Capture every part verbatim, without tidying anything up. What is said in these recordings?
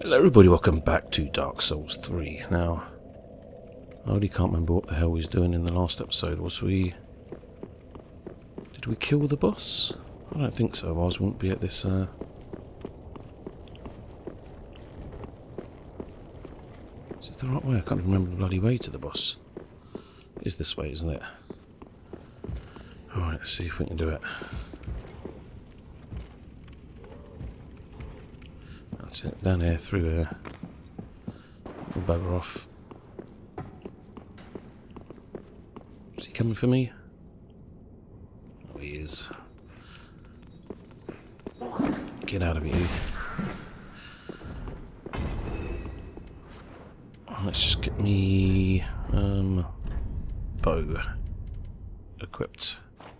Hello everybody, welcome back to Dark Souls three. Now, I already can't remember what the hell we was doing in the last episode. Was we... Did we kill the boss? I don't think so, otherwise we wouldn't be at this... Uh... Is it the right way? I can't even remember the bloody way to the boss. It is this way, isn't it? Alright, let's see if we can do it. That's it, down here, through here. We'll bugger off. Is he coming for me? Oh, he is. Get out of here. Let's just get me um, bow equipped.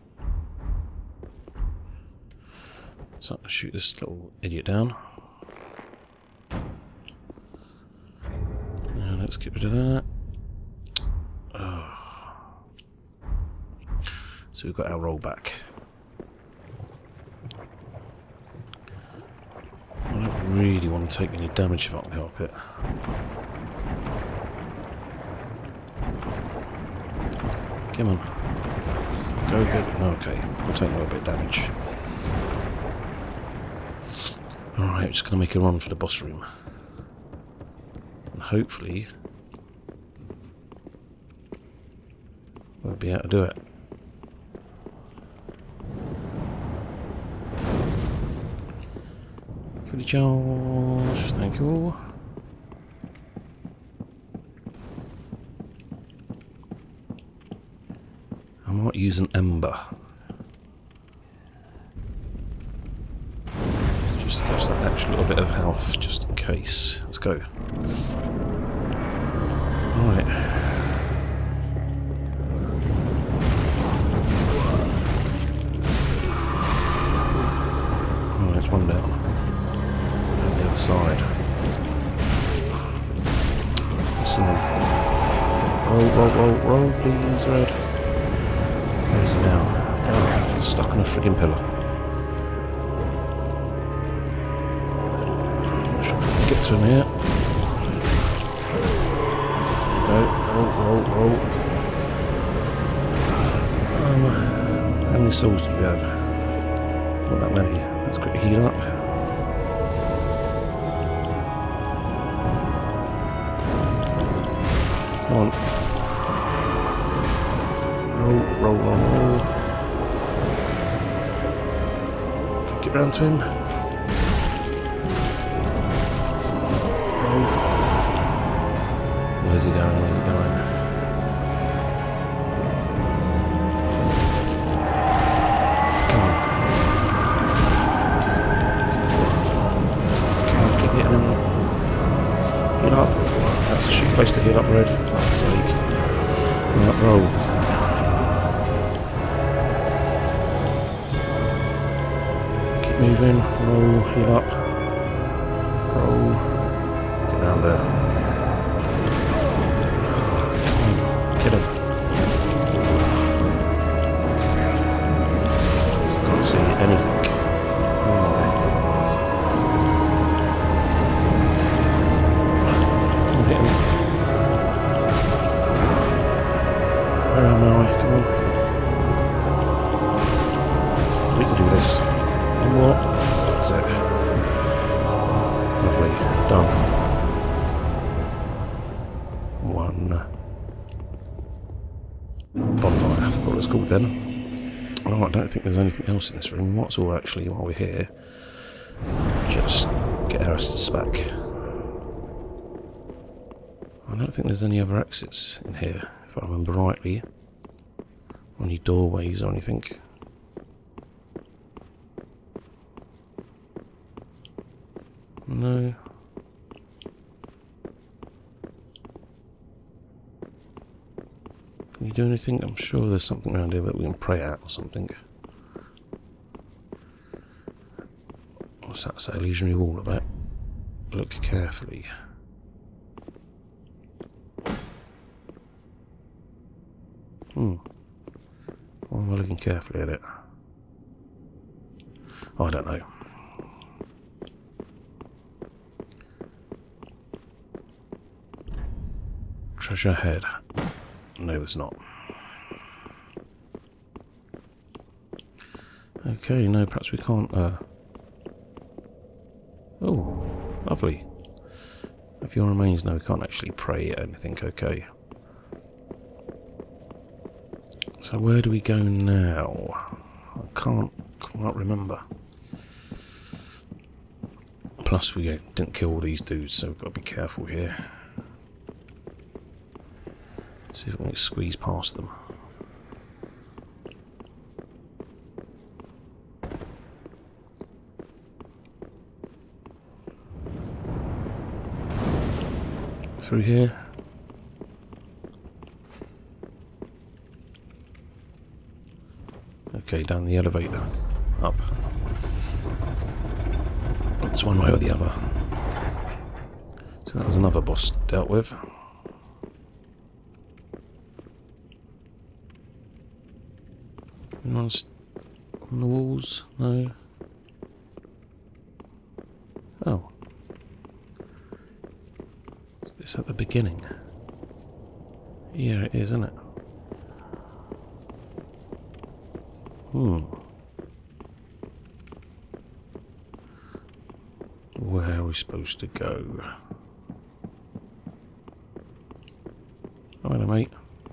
So I'm going to shoot this little idiot down. And let's get rid of that. Oh. So we've got our rollback. I don't really want to take any damage if I can help it. Come on. Go, go. Okay, we'll take a little bit of damage. Alright, we're just going to make a run for the boss room. And hopefully we'll be able to do it. Fully charged, thank you. I might use an ember. Just to give us that extra little bit of health, just in case. Let's go. Alright. Alright, there's one down. On the other side. Listen in. Roll, roll, roll, roll, please, Red. Where is he now? Oh, stuck on a friggin' pillar. Not sure if I can get to him here. There we go. Roll, roll, roll. Um, how many souls do we have? Not that many. Let's quickly heal up. Come on. Roll, roll, roll, roll. Get round to him. Roll. Where's he going? Where's he going? Come on. Come on, keep hitting him. Heal up. That's a shit place to heal up, Red, for fuck's sake. Right, roll. Moving, roll, heal up, roll, get down there. Come on, get him. Can't see anything. Oh my. Come on, hit him. Where am I? Come on. We can do this. One more. That's it. Lovely. Done. One. Bonfire. I forgot what it's called then. Oh, I don't think there's anything else in this room. What's all actually while we're here? Just get our asses back. I don't think there's any other exits in here, if I remember rightly. Any doorways or anything. No. Can we do anything? I'm sure there's something around here that we can pray at or something. What's that say? Illusionary wall about? Look carefully. Hmm. Why am I looking carefully at it? Oh, I don't know. Treasure ahead. No, there's not. Okay, no, perhaps we can't, uh... Oh, lovely. If your remains, no, we can't actually pray at anything, okay. So where do we go now? I can't quite remember. Plus we didn't kill all these dudes, so we've got to be careful here. See if we can squeeze past them. Through here. Okay, down the elevator. Up. It's one way or the other. So that was another boss dealt with. On the walls? No. Oh. Is this at the beginning? Yeah, it is, isn't it? Hmm. Where are we supposed to go? Oh, hello, mate.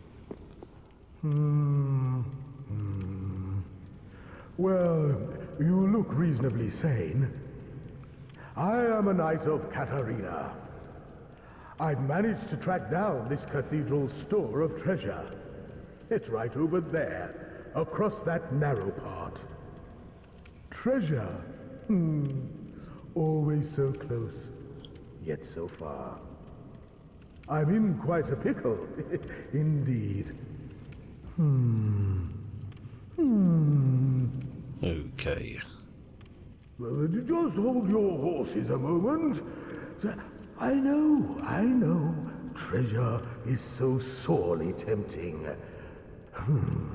Hmm. Hmm. Well, you look reasonably sane. I am a knight of Katarina. I've managed to track down this cathedral's store of treasure. It's right over there, across that narrow part. Treasure. Hmm. Always so close, yet so far. I'm in quite a pickle, indeed. Hmm. Hmm. Okay. Well, just hold your horses a moment. I know, I know. Treasure is so sorely tempting. Hmm.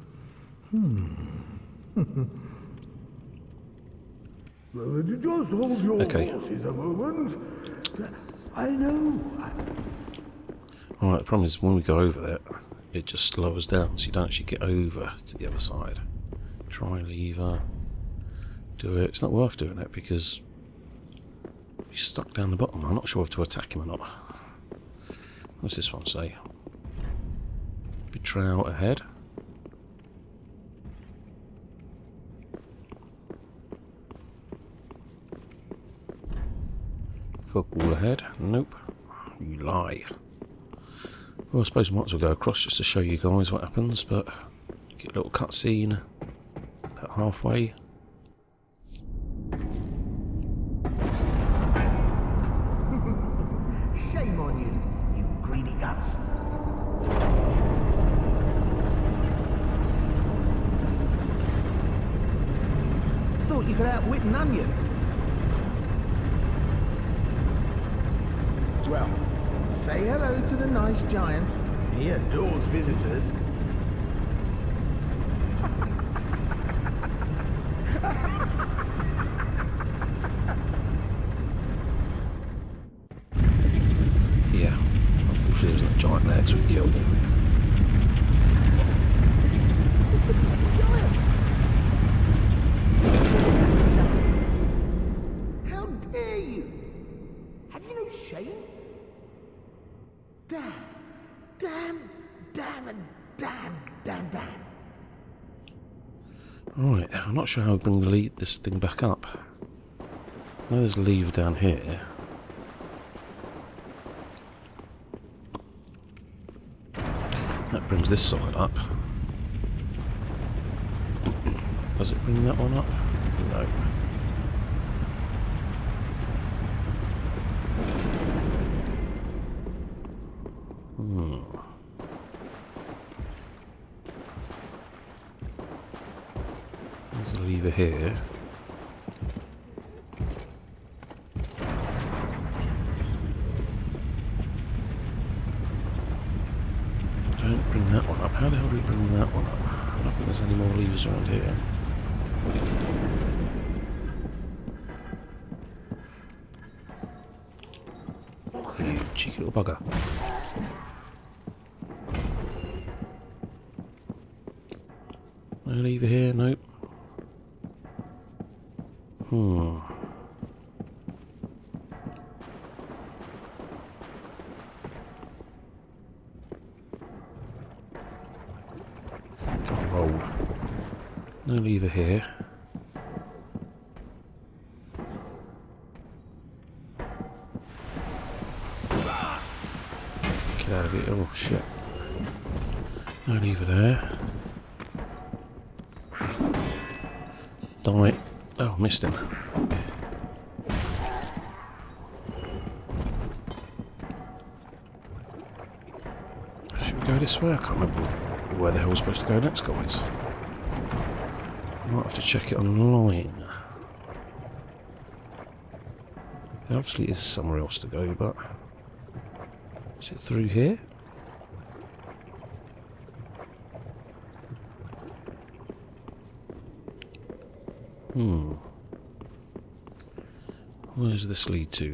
Hmm. Well, just hold your okay. horses a moment. I know. Alright, the problem is when we go over there, it just slows down, so you don't actually get over to the other side. Try lever. Do it. It's not worth doing it because he's stuck down the bottom. I'm not sure if to attack him or not. What's this one say? Betrayal ahead. Fog wall ahead. Nope. You lie. Well, I suppose I might as well go across just to show you guys what happens, but get a little cutscene about halfway. Shame on you, you greedy guts. Thought you could outwit an onion. Well, say hello to the nice giant. He adores visitors. Yeah, unfortunately there's no giant there because we killed him. How dare you? Have you no shame? Damn, damn, damn, and damn, damn, damn. Right, I'm not sure how to bring the lead, this thing back up. I know there's a lever down here. That brings this side up. Does it bring that one up? No. Hmm. There's a lever here. Don't bring that one up. How the hell do we bring that one up? I don't think there's any more levers around here. You cheeky little bugger. lever here, nope. Hmm. Can't roll. No lever here. Get out of it. Oh shit. No lever there. Die. Oh, missed him. Should we go this way? I can't remember where the hell we're supposed to go next, guys. I might have to check it online. There obviously is somewhere else to go, but... is it through here? Hmm. Where does this lead to?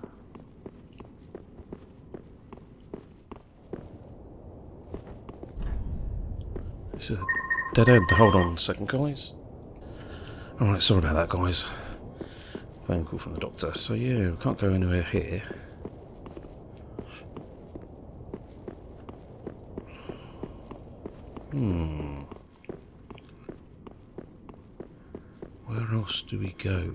This is a dead end. Hold on a second, guys. Alright, sorry about that, guys. Phone call from the doctor. So yeah, we can't go anywhere here. Hmm. Where else do we go?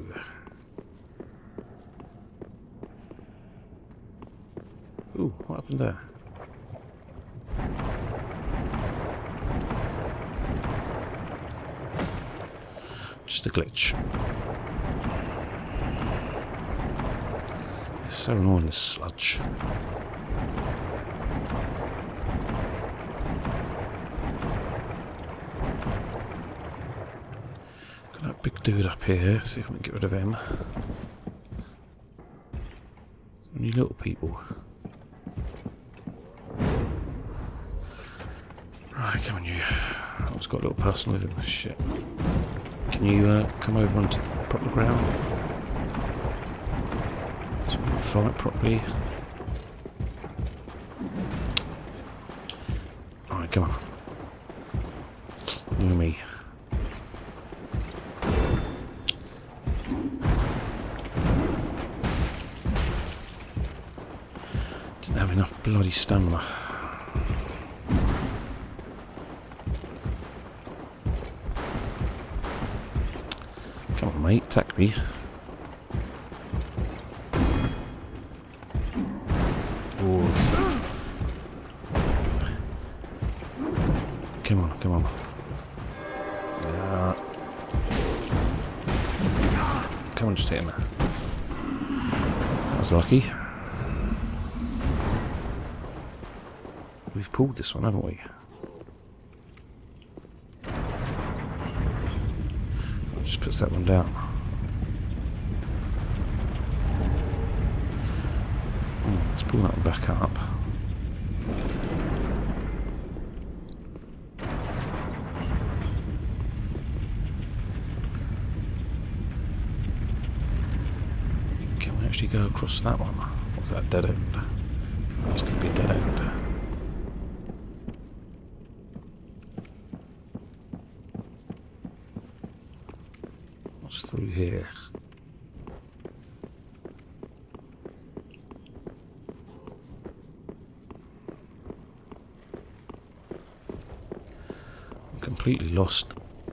Ooh, what happened there? Just a glitch. It's so annoying, this sludge. Got that big dude up here, see if we can get rid of him. Any little people? Right, come on you. I've just got a little person with him. Shit. Can you uh, come over onto the proper ground? So we can fight properly. Alright, come on. You and me. Didn't have enough bloody stamina. Come on, mate, attack me. Oh. Come on, come on. Uh, come on, just hit him. That was lucky. We've pulled this one, haven't we? Just puts that one down. Hmm, let's pull that one back up. Can we actually go across that one? Or is that dead end? That's going to be a dead end. What's through here? I'm completely lost.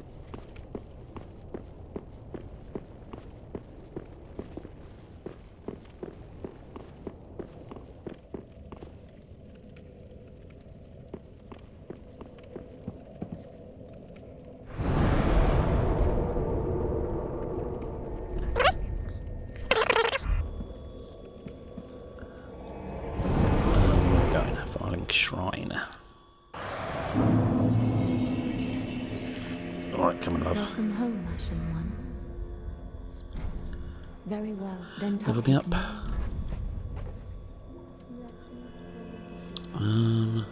Welcome home, Ashen One. Very well, then Level me up. Um,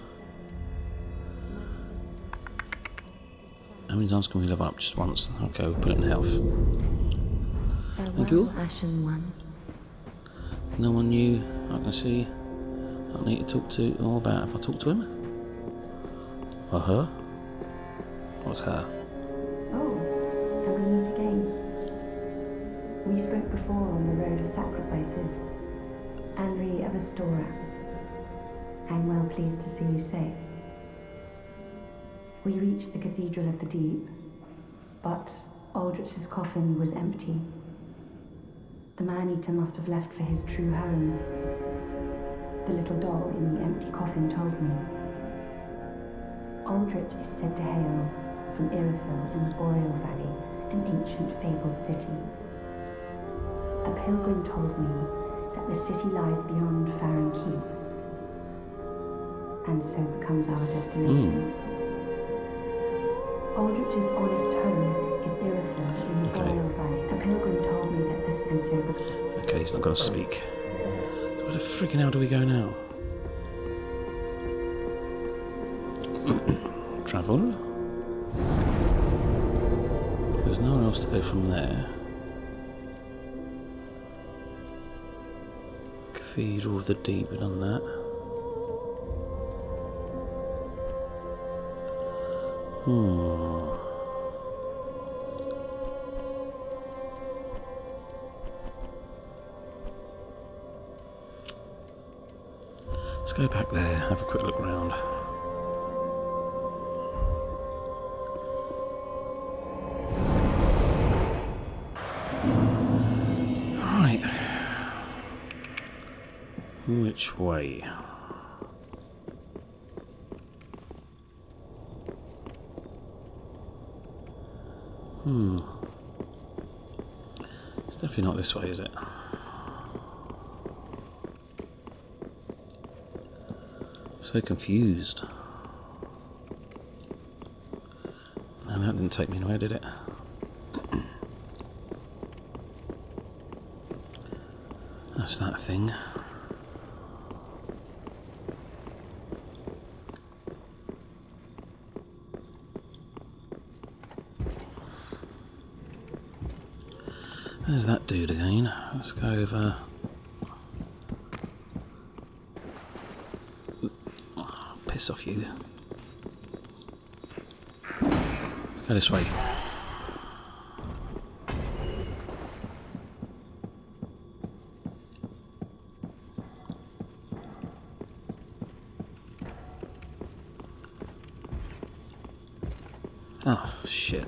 how many times can we level up? Just once. Okay, we'll put it in health. Farewell, Thank you. Ashen One. No one new. I can see. I need to talk to. All about if I talk to him. Or her. What's her? We spoke before on the road of sacrifices. Henri of Astora. I'm well pleased to see you safe. We reached the Cathedral of the Deep, but Aldrich's coffin was empty. The man-eater must have left for his true home. The little doll in the empty coffin told me. Aldrich is said to hail from Irithyll in the Boreal Valley, an ancient fabled city. A pilgrim told me that the city lies beyond Farron Keep, and so becomes our destination. Mm. Aldrich's honest home is Irithyll in the Okay. Boreal Valley. A pilgrim told me that this and so becomes... Okay, he's not going to speak. Where the freaking hell do we go now? Travel. There's no one else to go from there. Cathedral of the Deep, we've done that. Hmm. Let's go back there, have a quick look round. Right. Which way? Hmm. It's definitely not this way, is it? So confused. And that didn't take me anywhere, did it? That's that thing. There's that dude again. Let's go over. Oh, piss off you. Let's go this way. Oh, shit.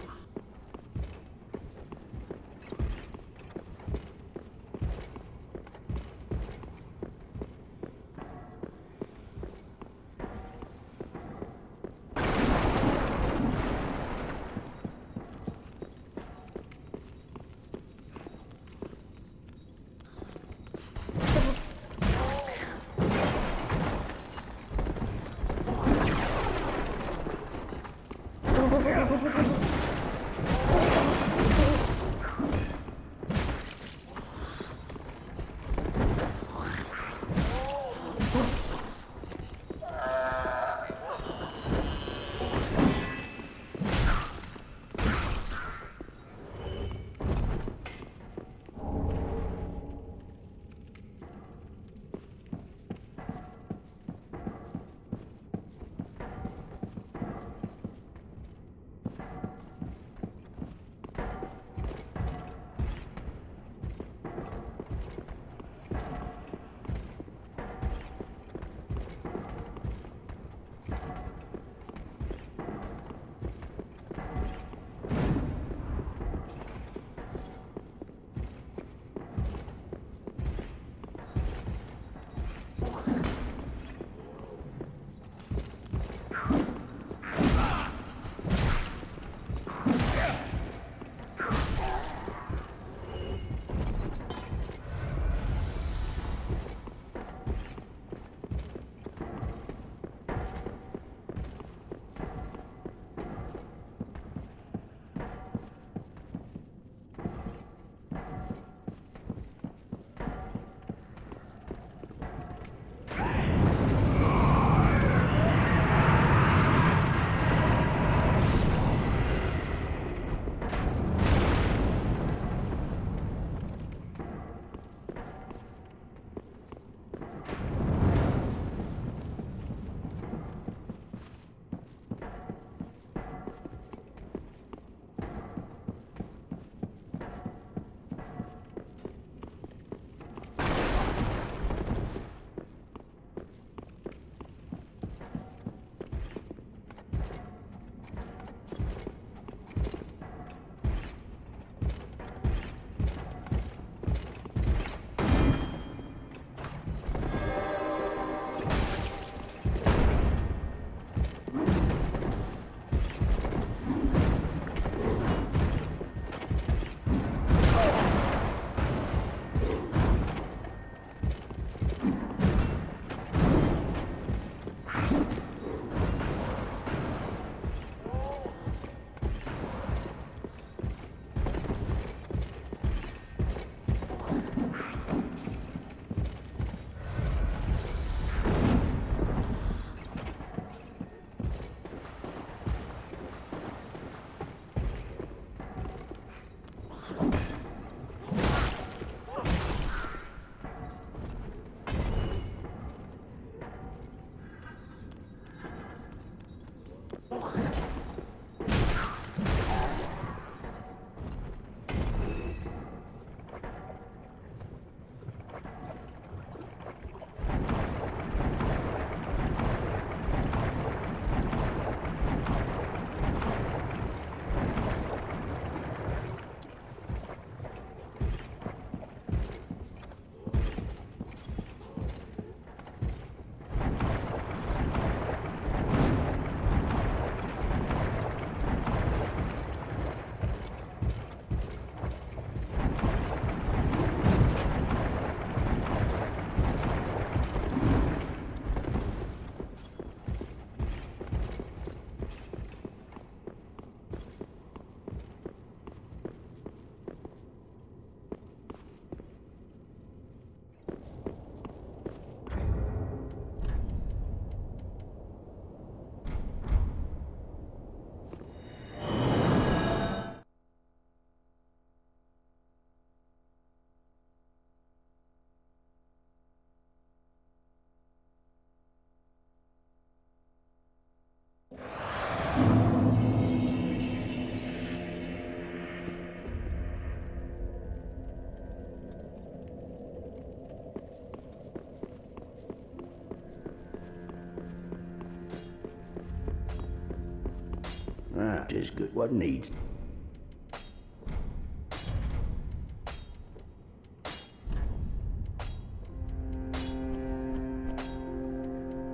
as good. What needs?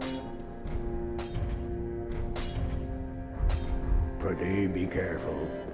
Pretty be careful.